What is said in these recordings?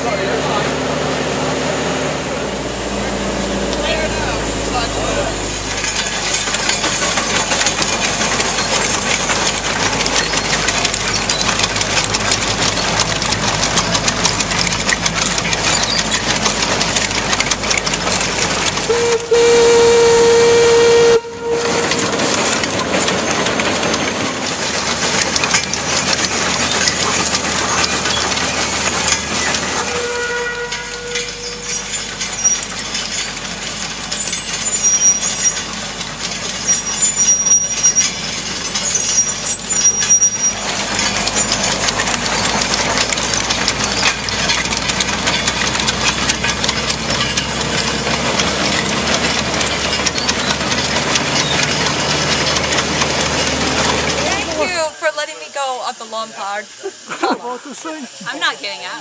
Up the Lombard. About this thing? I'm not getting out.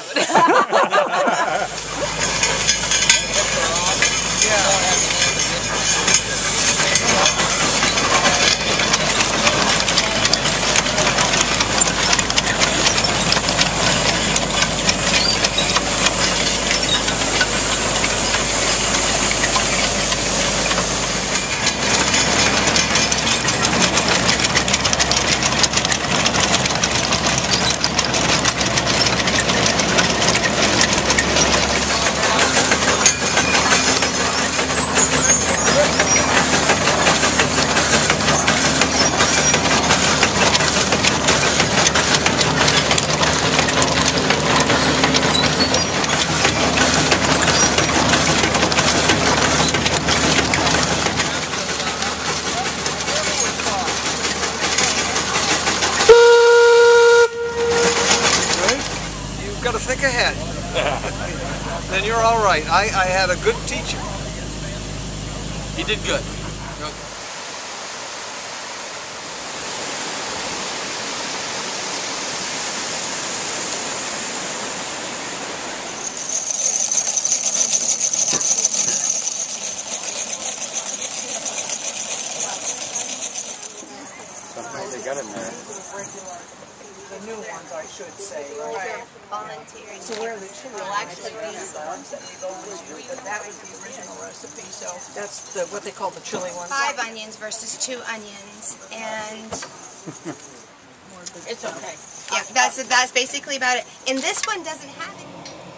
Got to think ahead. Then you're all right. I had a good teacher. He did good. Sometimes they got in there. The new ones, I should say, right? Volunteering. So where are the chili? Well, actually, these are the ones that we've always used, but that was the original recipe. So that's the what they call the chili ones. 5 onions versus 2 onions, and It's okay. yeah, that's basically about it. And this one doesn't have it.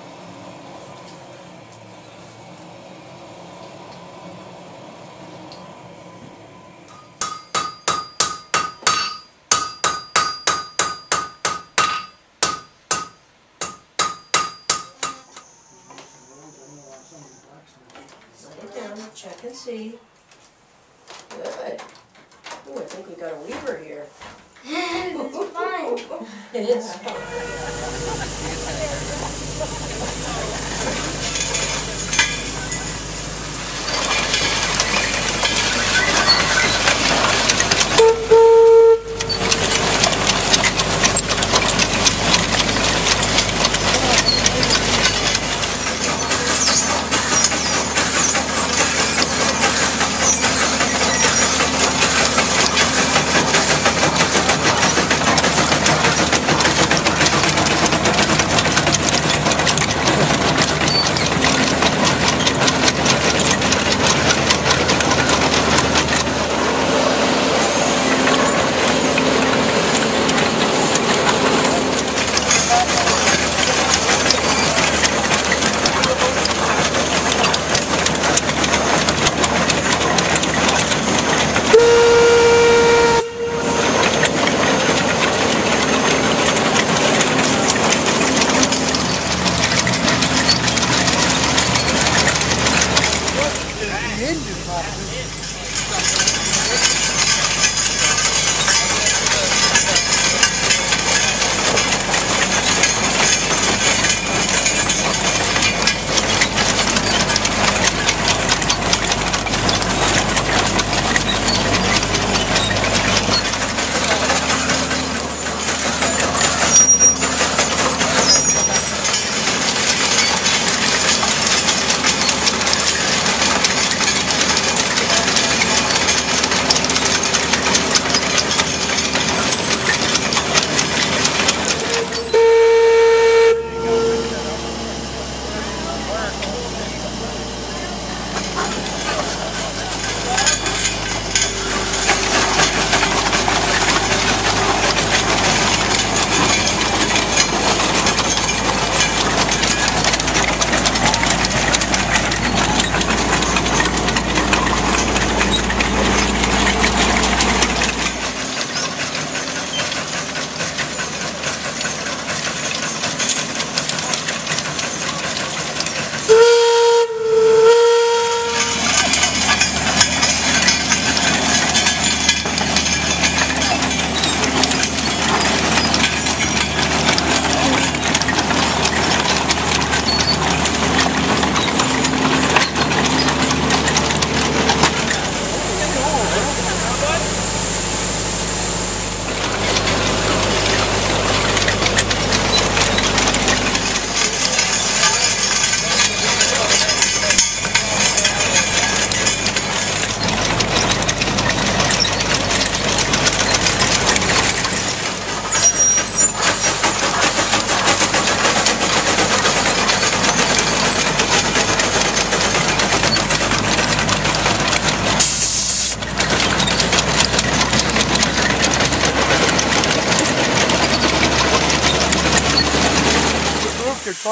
Check and see. Good. Ooh, I think we got a weaver here. It's fun. It is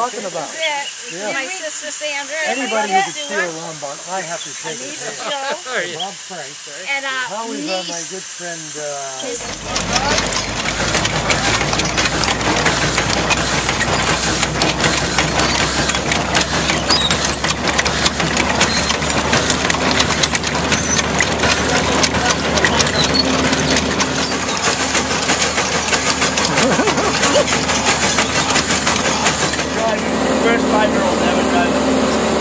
talking about. Yeah. My sister Sandra. Anybody who could steal a Lombard, I have to take it. Joe. Bob Frank. And Howie's my niece. good friend. First 5-year-old ever drive.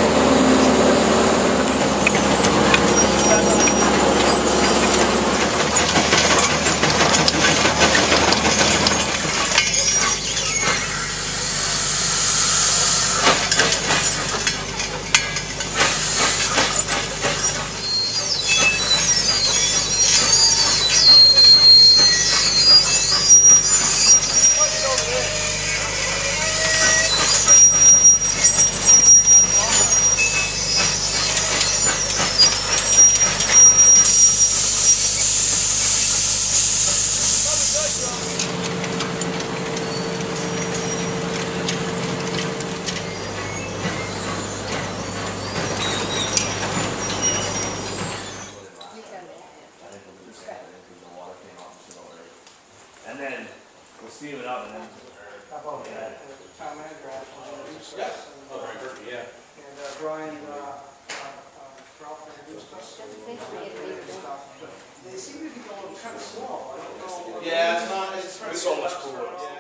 And then we'll steam it up and then. Tom András, and Brian, Ralph introduced us. They seem to be going kind of slow. I don't know. Yeah, it's not. It's so much cooler.